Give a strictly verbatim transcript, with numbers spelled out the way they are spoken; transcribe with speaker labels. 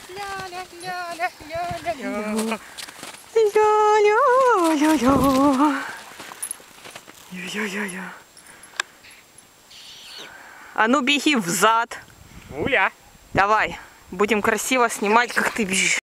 Speaker 1: Ля-ля-ля-ля-ля-ля-ля.
Speaker 2: Ля-ля-ля-ля-ля. А ну беги взад.
Speaker 1: Гуля.
Speaker 2: Давай, будем красиво снимать, как ты бежишь.